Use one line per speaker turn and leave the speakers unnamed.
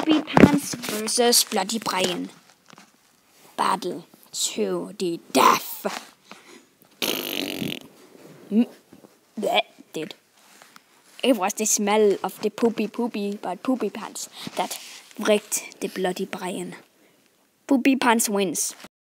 Poopy Pants versus Bloody Brian. Battle to the death. Dude. It was the smell of the Poopy Pants that wrecked the Bloody Brian. Poopy Pants wins.